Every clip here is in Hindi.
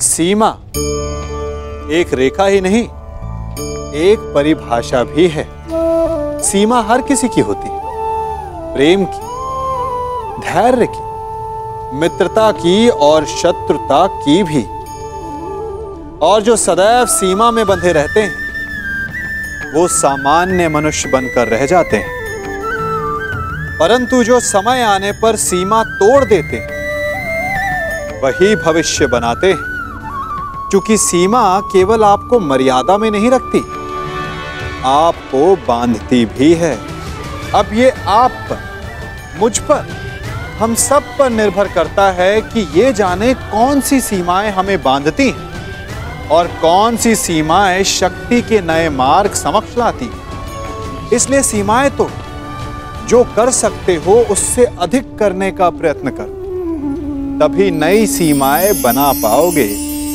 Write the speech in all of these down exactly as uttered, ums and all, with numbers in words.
सीमा एक रेखा ही नहीं, एक परिभाषा भी है। सीमा हर किसी की होती है, प्रेम की, धैर्य की, मित्रता की और शत्रुता की भी। और जो सदैव सीमा में बंधे रहते हैं वो सामान्य मनुष्य बनकर रह जाते हैं, परंतु जो समय आने पर सीमा तोड़ देते हैं वही भविष्य बनाते हैं। क्योंकि सीमा केवल आपको मर्यादा में नहीं रखती, आपको बांधती भी है। अब ये आप पर, मुझ पर, हम सब पर निर्भर करता है कि ये जाने कौन सी सीमाएं हमें बांधती हैं और कौन सी सीमाएं शक्ति के नए मार्ग समक्ष लाती हैं। इसलिए सीमाएं तो जो कर सकते हो उससे अधिक करने का प्रयत्न करो, तभी नई सीमाएं बना पाओगे।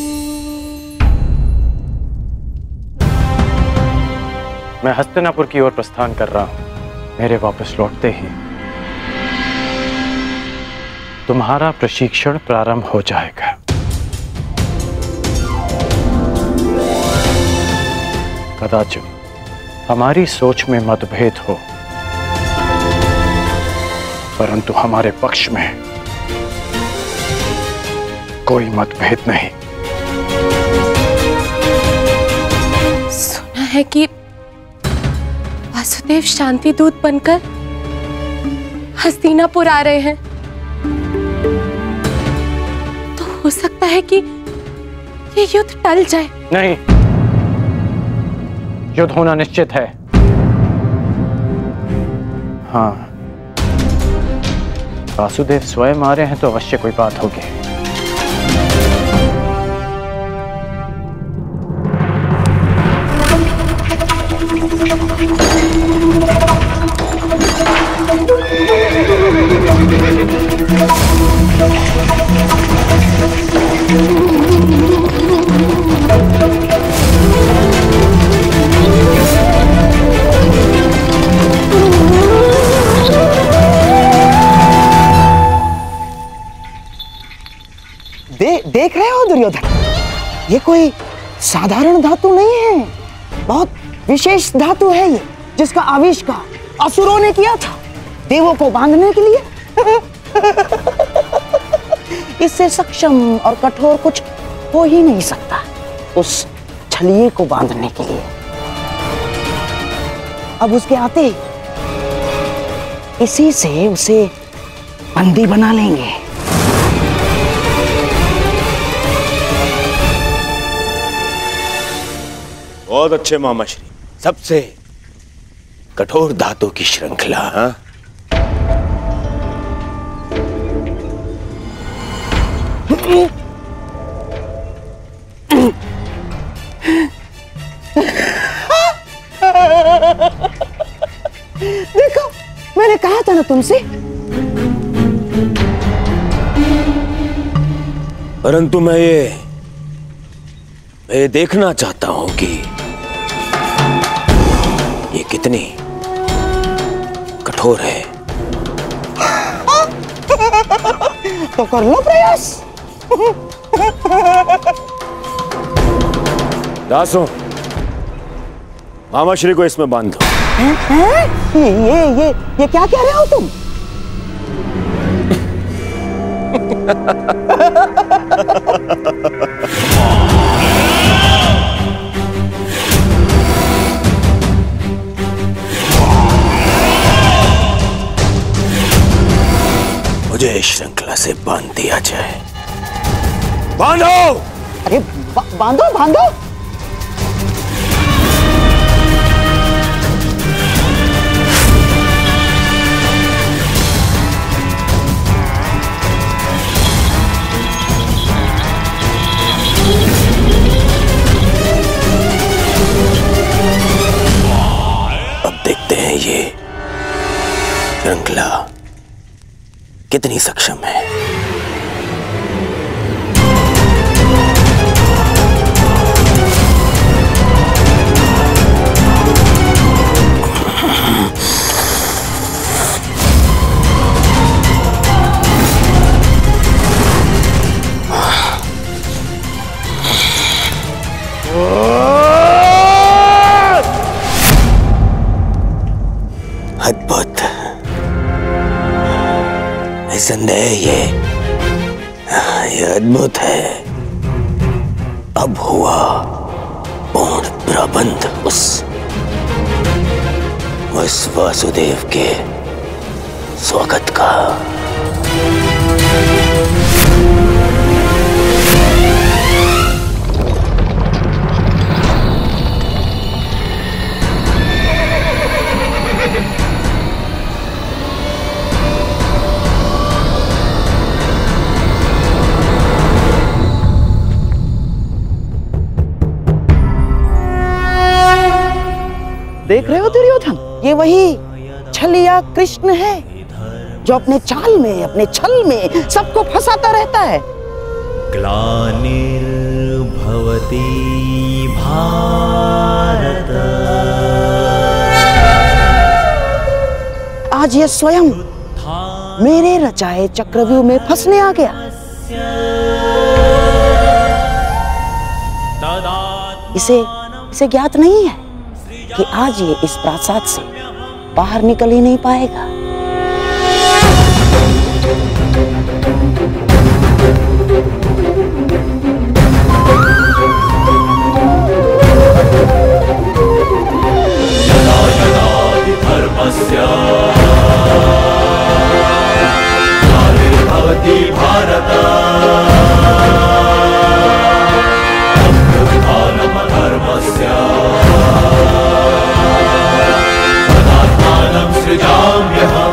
मैं हस्तिनापुर की ओर प्रस्थान कर रहा हूं। मेरे वापस लौटते ही तुम्हारा प्रशिक्षण प्रारंभ हो जाएगा। कदाचित हमारी सोच में मतभेद हो, परंतु हमारे पक्ष में कोई मतभेद नहीं। सुना है कि वासुदेव शांति दूत बनकर हस्तिनापुर आ रहे हैं, तो हो सकता है कि ये युद्ध टल जाए। नहीं, युद्ध होना निश्चित है। हाँ, वासुदेव स्वयं आ रहे हैं तो अवश्य कोई बात होगी। दे, देख रहे हो दुर्योधन, ये कोई साधारण धातु नहीं है, बहुत विशेष धातु है ये, जिसका आविष्कार असुरों ने किया था देवों को बांधने के लिए। इससे सक्षम और कठोर कुछ हो ही नहीं सकता उस छलिए को बांधने के लिए। अब उसके आते इसी से उसे बंदी बना लेंगे। बहुत अच्छे मामाश्री, सबसे कठोर धातु की श्रृंखला। हाँ? देखो, मैंने कहा था ना तुमसे। परंतु मैं ये मैं ये देखना चाहता हूं कि ये कितनी कठोर है। तो कर लो प्रयास। दासों, मामाश्री को इसमें बांध दो। हैं? हैं? ये ये ये ये क्या कह रहे हो तुम? मुझे इस श्रृंखला से बांध दिया जाए। बांधो! अरे बा, बांधो बांधो। अब देखते हैं ये श्रृंखला कितनी सक्षम है। निसंदेह ये ये अद्भुत है। अब हुआ पूर्ण प्रबंध उस उस वासुदेव के स्वागत का। देख रहे हो दुर्योधन, ये वही छलिया कृष्ण है जो अपने चाल में, अपने छल में सबको फंसाता रहता है। ग्लानिर्भवति भारत, आज ये स्वयं मेरे रचाए चक्रव्यूह में फंसने आ गया। इसे इसे ज्ञात नहीं है कि आज ये इस प्रासाद से बाहर निकल ही नहीं पाएगा। यदा यदा धर्मस्य ग्लानिर्भवति भारत, अभ्युत्थानमधर्मस्य तदात्मानं सृजाम्यहम्।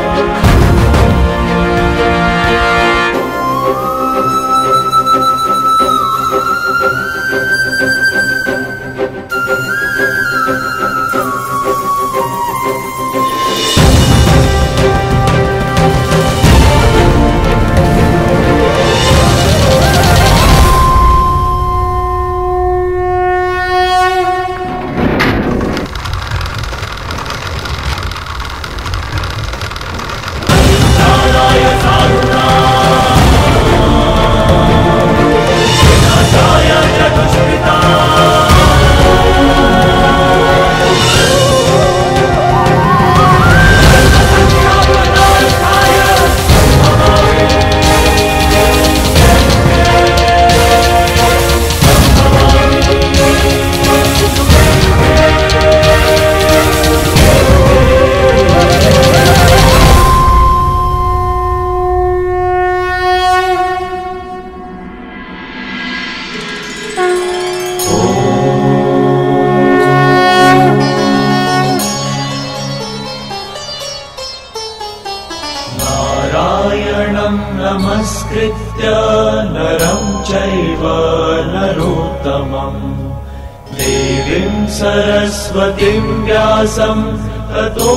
नमस्कृत्य नरं चैव नरोत्तमं देवीं सरस्वतीं व्यासं ततो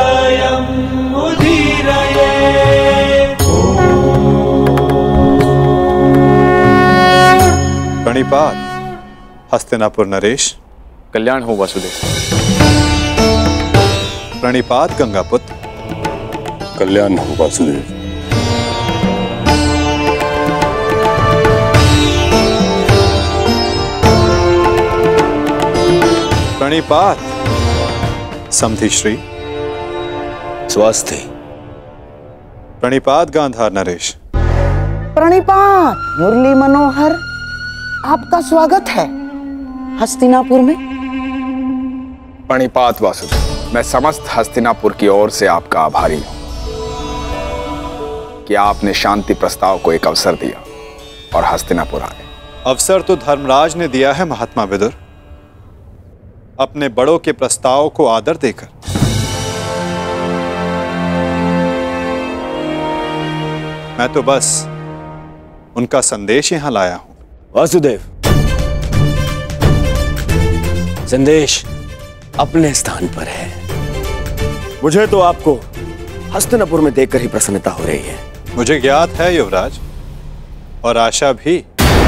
जयमुदीरयेत्। प्रणिपात हस्तिनापुर नरेश। कल्याण हो वासुदेव। प्रणिपात गंगापुत्र। कल्याण हो वासुदेव। प्रणिपात समधि श्री। स्वास्थ्य। प्रणिपात गांधार नरेश। प्रणिपात मुरली मनोहर, आपका स्वागत है हस्तिनापुर में। प्रणिपात वासुदेव, मैं समस्त हस्तिनापुर की ओर से आपका आभारी हूं कि आपने शांति प्रस्ताव को एक अवसर दिया और हस्तिनापुर आए। अवसर तो धर्मराज ने दिया है महात्मा विदुर, अपने बड़ों के प्रस्ताव को आदर देकर। मैं तो बस उनका संदेश यहां लाया हूं। वासुदेव, संदेश अपने स्थान पर है। मुझे तो आपको हस्तिनापुर में देखकर ही प्रसन्नता हो रही है। मुझे ज्ञात है युवराज, और आशा भी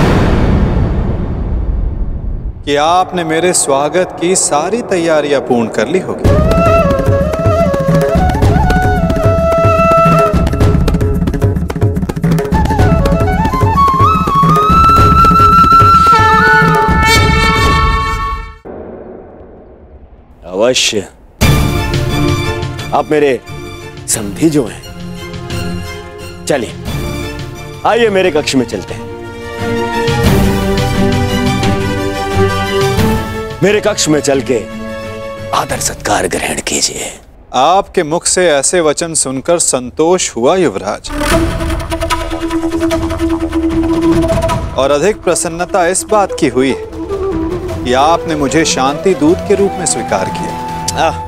कि आपने मेरे स्वागत की सारी तैयारियां पूर्ण कर ली होगी। अवश्य। आप मेरे समधी जो हैं। चलिए आइए मेरे कक्ष में चलते हैं। मेरे कक्ष में चल के आदर सत्कार ग्रहण कीजिए। आपके मुख से ऐसे वचन सुनकर संतोष हुआ युवराज, और अधिक प्रसन्नता इस बात की हुई है कि आपने मुझे शांति दूत के रूप में स्वीकार किया। आ,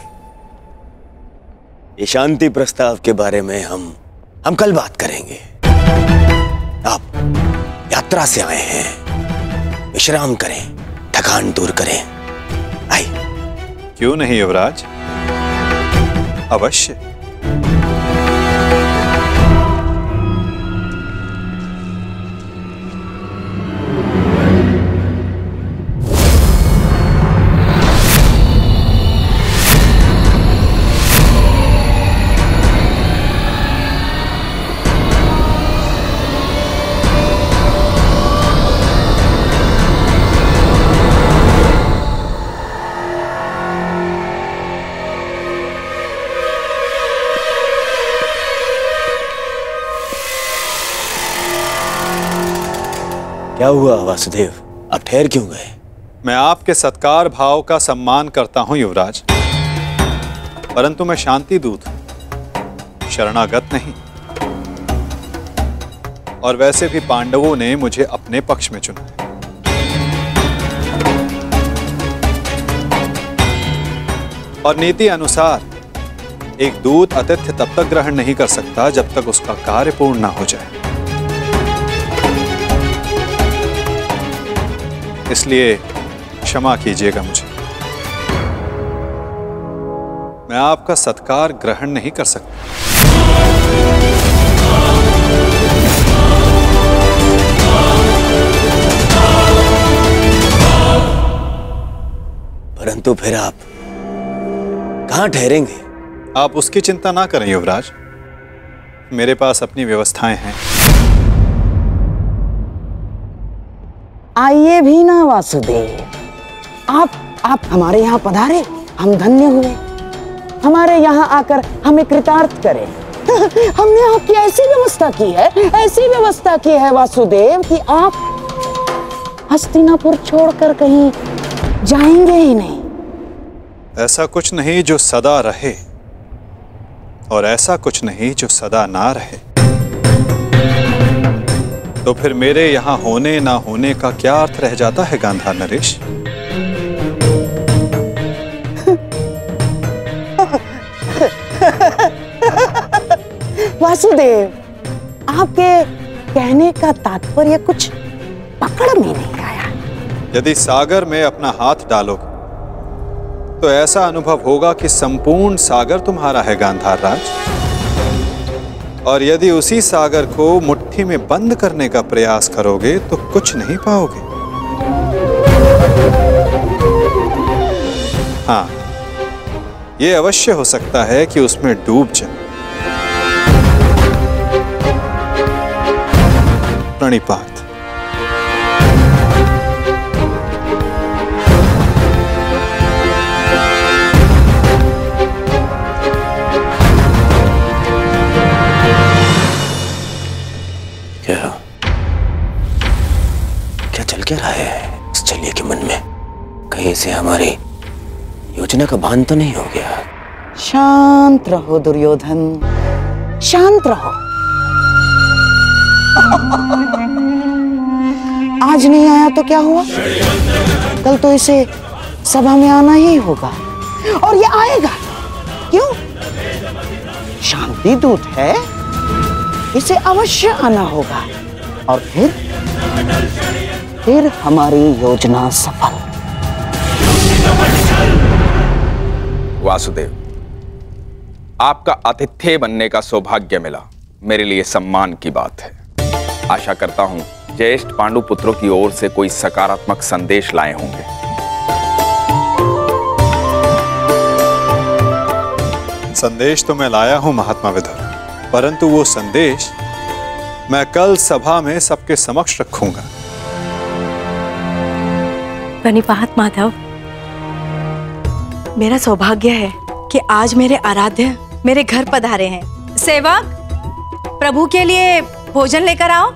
ये शांति प्रस्ताव के बारे में हम हम कल बात करेंगे। आप यात्रा से आए हैं, विश्राम करें, थकान दूर करें। आइए। क्यों नहीं युवराज, अवश्य। क्या हुआ वासुदेव, आप ठहर क्यों गए? मैं आपके सत्कार भाव का सम्मान करता हूं युवराज, परंतु मैं शांति दूत हूं, शरणागत नहीं। और वैसे भी पांडवों ने मुझे अपने पक्ष में चुना है। और नीति अनुसार एक दूत आतिथ्य तब तक ग्रहण नहीं कर सकता जब तक उसका कार्य पूर्ण ना हो जाए। इसलिए क्षमा कीजिएगा मुझे, मैं आपका सत्कार ग्रहण नहीं कर सकता। परंतु फिर आप कहां ठहरेंगे? आप उसकी चिंता ना करें युवराज, मेरे पास अपनी व्यवस्थाएं हैं। आइए भी ना वासुदेव, आप आप हमारे यहाँ पधारे, हम धन्य हुए। हमारे यहाँ आकर हमें कृतार्थ करें। हमने आपकी ऐसी व्यवस्था की है, ऐसी व्यवस्था की है वासुदेव कि आप हस्तिनापुर छोड़कर कहीं जाएंगे ही नहीं। ऐसा कुछ नहीं जो सदा रहे, और ऐसा कुछ नहीं जो सदा ना रहे। तो फिर मेरे यहां होने ना होने का क्या अर्थ रह जाता है गांधार नरेश? वासुदेव, आपके कहने का तात्पर्य कुछ पकड़ में नहीं आया। यदि सागर में अपना हाथ डालोगे तो ऐसा अनुभव होगा कि संपूर्ण सागर तुम्हारा है गांधार राज। और यदि उसी सागर को मुट्ठी में बंद करने का प्रयास करोगे तो कुछ नहीं पाओगे। हाँ, यह अवश्य हो सकता है कि उसमें डूब जाए। प्रणिपात। क्या क्या चल क्या रहा है इस चलिए के मन में? कहीं से हमारी योजना का भान तो नहीं हो गया? शांत रहो दुर्योधन, शांत रहो। आज नहीं आया तो क्या हुआ, कल तो इसे सभा में आना ही होगा, और ये आएगा। क्यों? शांति दूत है, इसे अवश्य आना होगा, और फिर फिर हमारी योजना सफल। वासुदेव, आपका आतिथ्य बनने का सौभाग्य मिला, मेरे लिए सम्मान की बात है। आशा करता हूं ज्येष्ठ पांडु पुत्रों की ओर से कोई सकारात्मक संदेश लाए होंगे। संदेश तो मैं लाया हूं महात्मा विदुर, परंतु वो संदेश मैं कल सभा में सबके समक्ष रखूंगा। प्रणिपात माधव, मेरा सौभाग्य है कि आज मेरे आराध्य मेरे घर पधारे हैं। सेवक, प्रभु के लिए भोजन लेकर आओ।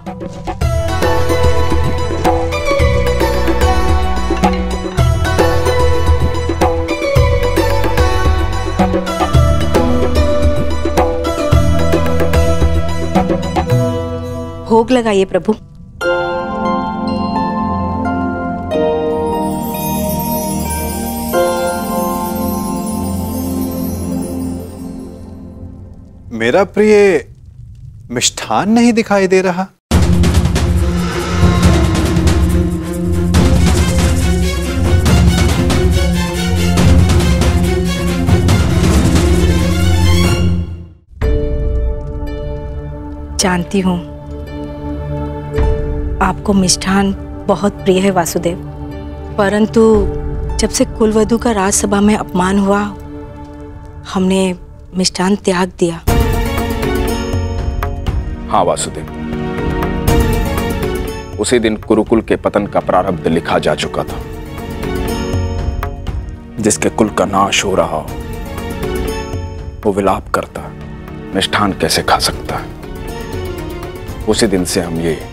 भोग लगाइए प्रभु। मेरा प्रिय मिष्ठान नहीं दिखाई दे रहा। जानती हूँ आपको मिष्ठान बहुत प्रिय है वासुदेव, परंतु जब से कुलवधू का राजसभा में अपमान हुआ, हमने मिष्ठान त्याग दिया। हाँ वासुदेव, उसी दिन कुरुकुल के पतन का प्रारब्ध लिखा जा चुका था। जिसके कुल का नाश हो रहा हो वो विलाप करता, मिष्ठान कैसे खा सकता है। उसी दिन से हम ये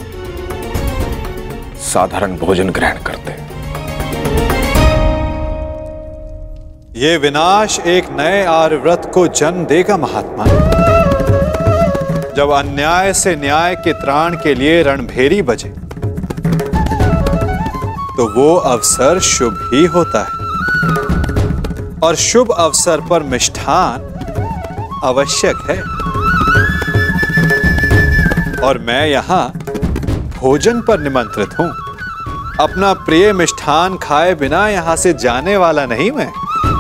साधारण भोजन ग्रहण करते। ये विनाश एक नए आर्यव्रत को जन्म देगा महात्मा। जब अन्याय से न्याय के त्राण के लिए रणभेरी बजे तो वो अवसर शुभ ही होता है, और शुभ अवसर पर मिष्ठान आवश्यक है। और मैं यहां भोजन पर निमंत्रित हूं। अपना प्रिय मिष्ठान खाए बिना यहां से जाने वाला नहीं मैं।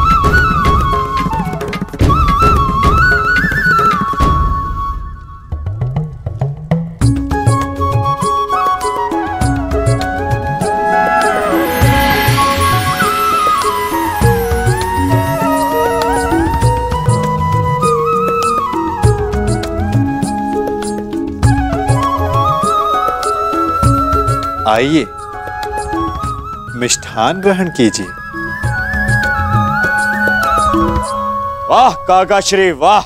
आइए मिष्ठान ग्रहण कीजिए। वाह काकाश्री वाह।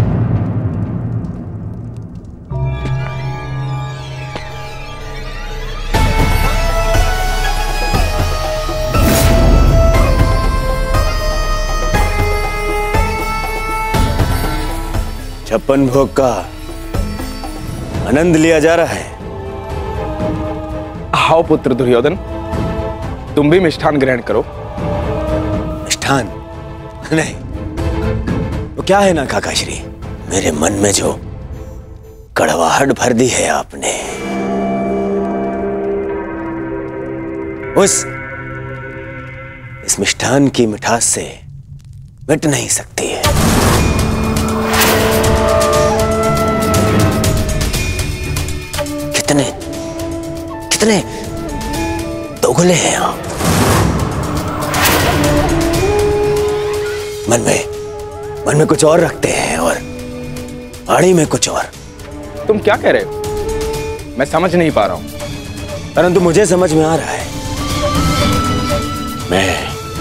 छप्पन भोग का आनंद लिया जा रहा है। आओ पुत्र दुर्योधन, तुम भी मिष्ठान ग्रहण करो। मिष्ठान नहीं तो क्या है ना काकाश्री, मेरे मन में जो कड़वाहट भर दी है आपने, उस इस मिष्ठान की मिठास से मिट नहीं सकती है। कितने कितने दोगले हैं आप। मन में मन में कुछ और रखते हैं और वाणी में कुछ और। तुम क्या कह रहे हो? मैं समझ नहीं पा रहा हूं। परंतु मुझे समझ में आ रहा है। मैं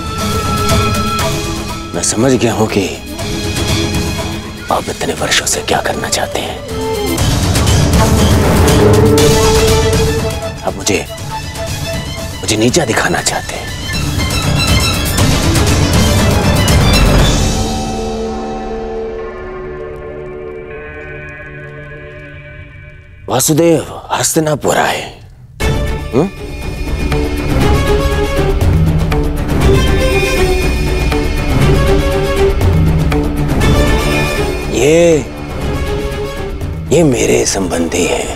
मैं समझ गया हूं कि आप इतने वर्षों से क्या करना चाहते हैं। आप मुझे मुझे नीचा दिखाना चाहते हैं। वासुदेव हस्तिनापुर आए। हुँ? ये ये मेरे संबंधी हैं।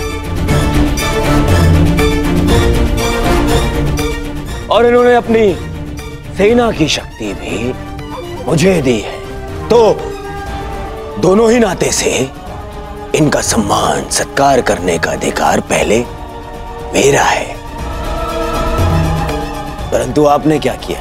और इन्होंने अपनी सेना की शक्ति भी मुझे दी है, तो दोनों ही नाते से इनका सम्मान सत्कार करने का अधिकार पहले मेरा है। परंतु आपने क्या किया?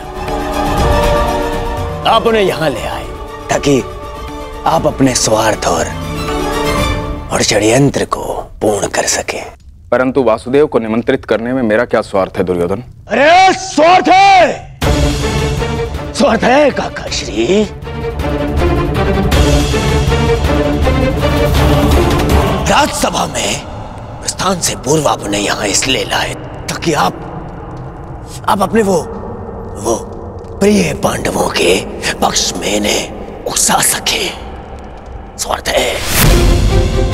आप उन्हें यहां ले आए ताकि आप अपने स्वार्थ और और षड्यंत्र को पूर्ण कर सके। परंतु वासुदेव को निमंत्रित करने में मेरा क्या स्वार्थ है दुर्योधन? अरे स्वार्थ है, स्वार्थ है काकाश्री। राजसभा में प्रस्थान से पूर्व आपने यहां इसलिए लाए ताकि आप आप अपने वो वो प्रिय पांडवों के पक्ष में इन्हें उकसा सके। स्वार्थ है।